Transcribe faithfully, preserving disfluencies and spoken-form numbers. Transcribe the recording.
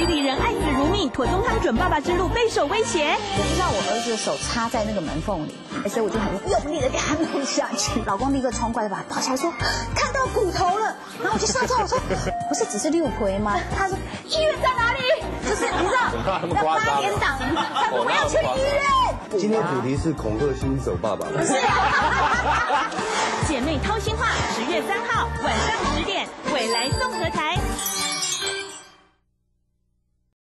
里人爱子如命，妥宗汤准爸爸之路备受威胁。 我就让我儿子的手插在那个门缝里，所以我就很用力的给他弄下去。老公立刻冲过来把他抱起来说：“看到骨头了。”然后我就吓到，我说：“不是只是六回吗？”他说：“医院在哪里？”就是你知道，那八点档，他说我要去医院。 今天主题是恐吓新手爸爸。 不是。 姐妹掏心话，十月三号晚上十点，未来综合台。